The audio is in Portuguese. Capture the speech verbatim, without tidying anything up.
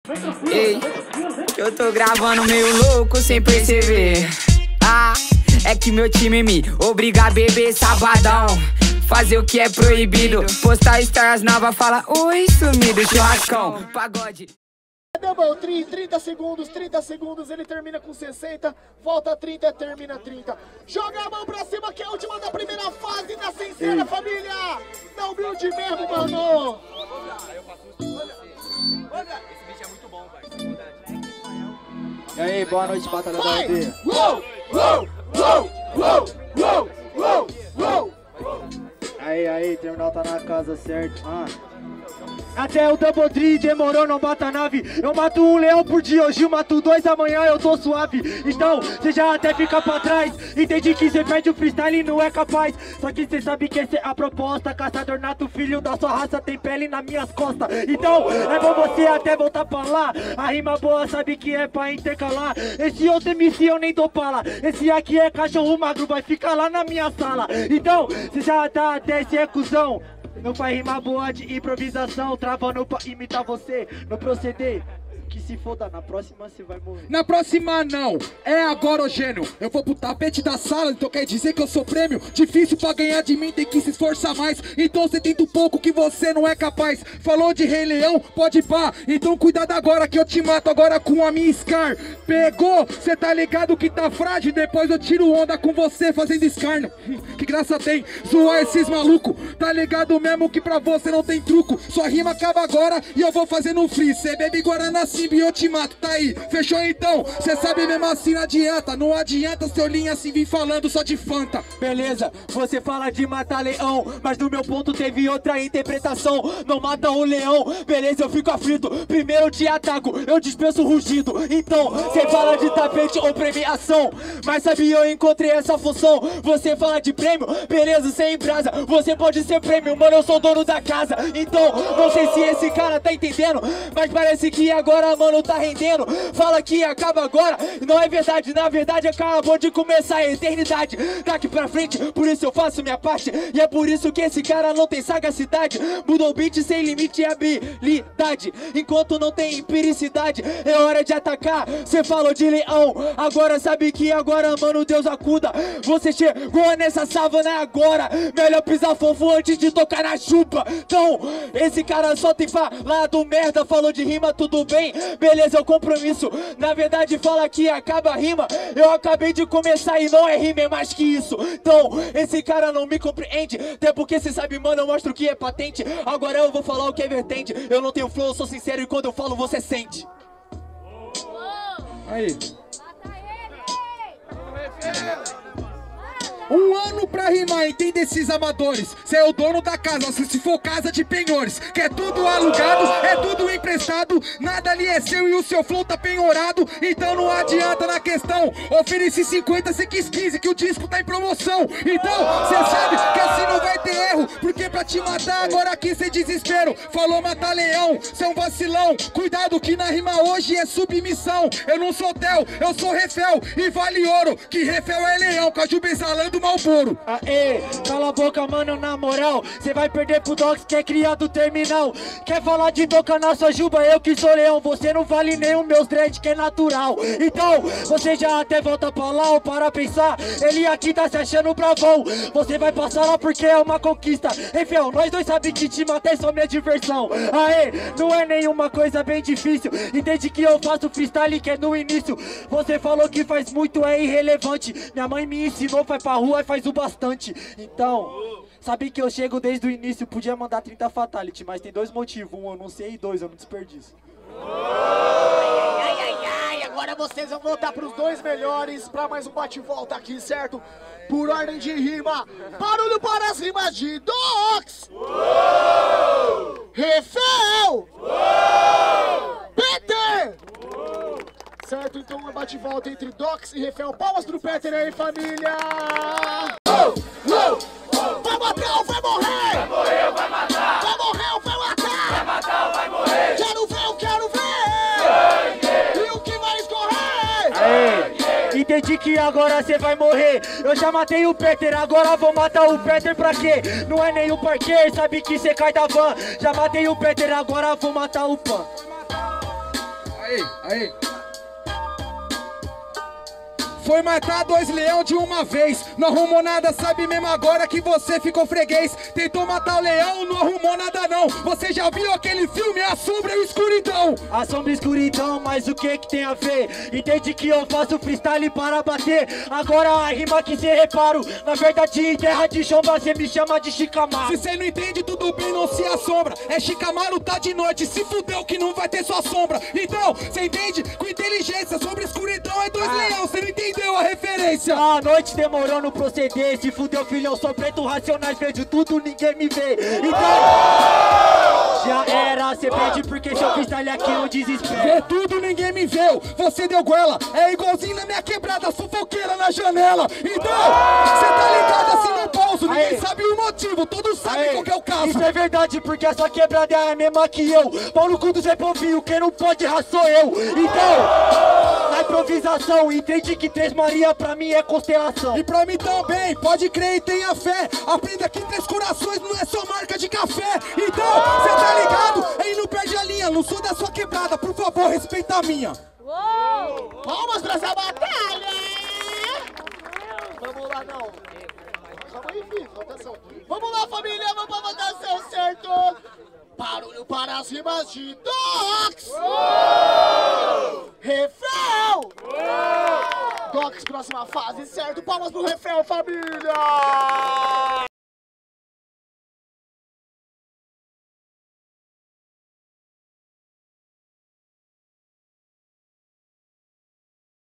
Ei, eu tô gravando meio louco sem perceber. Ah, é que meu time me obriga a beber sabadão, fazer o que é proibido, postar stars nova, fala oi sumido, churrascão, pagode. Double Tree, trinta segundos, trinta segundos, ele termina com sessenta, volta trinta, termina trinta. Joga a mão pra cima que é a última da primeira fase da sincera, família! Não humilde mesmo, mano! Esse bicho é muito bom, pai. E aí, boa noite, batalha da aldeia. Uou, uou, uou, uou, uou, uou, uou. Aí, aí, terminal tá na casa, certo? Ah. Até o Double Tree demorou, não bata a nave. Eu mato um leão por dia, hoje eu mato dois, amanhã eu tô suave. Então, cê já até fica pra trás. Entendi que cê perde o freestyle e não é capaz. Só que cê sabe que essa é a proposta. Caçador nato, filho da sua raça, tem pele nas minhas costas. Então, é bom você até voltar pra lá. A rima boa sabe que é pra intercalar. Esse outro M C eu nem dou pala. Esse aqui é cachorro magro, vai ficar lá na minha sala. Então, cê já tá até esse é cuzão. Não faz rima boa de improvisação, travando pra imitar você, no proceder. Que se foda, na próxima você vai morrer. Na próxima não, é agora, ô gênio. Eu vou pro tapete da sala, então quer dizer que eu sou prêmio. Difícil pra ganhar de mim, tem que se esforçar mais. Então você tenta um pouco que você não é capaz. Falou de Rei Leão, pode pá. Então cuidado agora que eu te mato agora com a minha Scar. Pegou, cê tá ligado que tá frágil. Depois eu tiro onda com você fazendo escárnio. Que graça tem, zoar esses malucos. Tá ligado mesmo que pra você não tem truco. Sua rima acaba agora e eu vou fazendo um free. Cê bebe Guaraná e eu te mato, tá aí, fechou então? Cê sabe mesmo assim não adianta, não adianta seu linha assim vir falando só de Fanta. Beleza, você fala de matar leão, mas no meu ponto teve outra interpretação. Não mata o leão, beleza, eu fico aflito. Primeiro eu te ataco, eu dispenso o rugido. Então, cê fala de tapete ou premiação, mas sabe eu encontrei essa função. Você fala de prêmio, beleza, cê embrasa. Você pode ser prêmio, mano, eu sou dono da casa. Então, não sei se esse cara tá entendendo, mas parece que agora mano tá rendendo. Fala que acaba agora, não é verdade. Na verdade acabou de começar a eternidade. Daqui pra frente, por isso eu faço minha parte. E é por isso que esse cara não tem sagacidade. Mudou o beat sem limite e habilidade. Enquanto não tem empiricidade, é hora de atacar. Cê falou de leão, agora sabe que agora, mano, Deus acuda. Você chegou nessa savana agora, melhor pisar fofo antes de tocar na chupa. Então, esse cara só tem falado merda. Falou de rima, tudo bem, beleza, é o compromisso. Na verdade fala que acaba a rima. Eu acabei de começar e não é rima, é mais que isso. Então, esse cara não me compreende. Até porque cê sabe, mano, eu mostro o que é patente. Agora eu vou falar o que é vertente. Eu não tenho flow, eu sou sincero e quando eu falo você sente. Aí. Um ano pra rimar, entende esses amadores. Cê é o dono da casa, se for casa de penhores. Que é tudo alugado, é tudo emprestado. Nada ali é seu e o seu flow tá penhorado. Então não adianta na questão. Ofereci cinquenta, cê quis quinze, que o disco tá em promoção. Então cê sabe que assim não vai ter erro. Porque pra te matar agora aqui cê desespero. Falou matar leão, cê é um vacilão. Cuidado que na rima hoje é submissão. Eu não sou Theo, eu sou Refel. E vale ouro, que Refel é leão. Caju besalando Malboro. Aê, cala a boca, mano, na moral. Cê vai perder pro Dox que é criado terminal. Quer falar de boca na sua juba? Eu que sou leão. Você não vale nem os meus dread que é natural. Então, você já até volta pra lá ou para pensar. Ele aqui tá se achando bravão. Você vai passar lá porque é uma conquista. Enfim, nós dois sabem que te matar é só minha diversão. Aê, não é nenhuma coisa bem difícil. Entende que eu faço freestyle que é no início. Você falou que faz muito, é irrelevante. Minha mãe me ensinou, vai pra rua e faz o bastante. Então, sabe que eu chego desde o início. Podia mandar trinta fatality, mas tem dois motivos. Um eu não sei e dois eu não desperdiço. Ai, ai, ai, agora vocês vão voltar pros dois melhores pra mais um bate-volta aqui, certo? Por ordem de rima. Barulho para as rimas de Dox! Refel! Peter! Certo, então uma bate-volta entre Dox e Refel. Palmas pro Peter aí, família! Oh, oh, oh, vai matar ou vai morrer? Vai morrer ou vai matar? Vai morrer ou vai matar? Vai matar ou vai morrer? Quero ver, eu quero ver! Sangue! E o que vai escorrer? Aê, entendi que agora cê vai morrer. Eu já matei o Peter, agora vou matar o Peter pra quê? Não é nem o parqueiro, sabe que cê cai da van. Já matei o Peter, agora vou matar o Pan. Aí, aí. Foi matar dois leão de uma vez. Não arrumou nada, sabe mesmo agora que você ficou freguês. Tentou matar o leão, não arrumou nada não. Você já viu aquele filme A Sombra e a Escuridão? A sombra e escuridão, mas o que que tem a ver? Entende que eu faço freestyle para bater. Agora a rima que cê reparo, na verdade em terra de chão você me chama de Shikamaru. Se cê não entende, tudo bem, não se assombra. É Shikamaru, tá de noite, se fudeu que não vai ter sua sombra. Então, cê entende? Com inteligência, sombra e escuridão é dois ah. leão, cê não entendeu a referência. A noite demorou no proceder, se fudeu filho, eu sou preto, racionais, vejo tudo, ninguém me vê. Então, já era, cê pede porque seu freestyle aqui é um desespero. Vê tudo, ninguém me viu, você deu goela. É igualzinho na minha quebrada, sufoqueira na janela. Então, cê tá ligado assim no bolso, ninguém Aê. sabe o motivo, todos sabem qual que é o caso. Isso é verdade, porque essa quebrada é a mesma que eu. Pau no cu do Zé Povinho, quem não pode errar sou eu. Então, na improvisação, entende que Três Maria pra mim é constelação. E pra mim também, pode crer e tenha fé. Aprenda que Três Corações não é só marca de café. Então, cê tá ligado? Aí não perde a linha, não sou da sua quebrada, por favor, respeita a minha. Uou! Vamos pra essa batalha! Vamos lá, não. Calma aí, filho, atenção. Vamos lá, família, vamos pra votação, certo? Barulho para as rimas de Dox! Refrão! Dox, próxima fase, certo? Palmas pro refrão, família!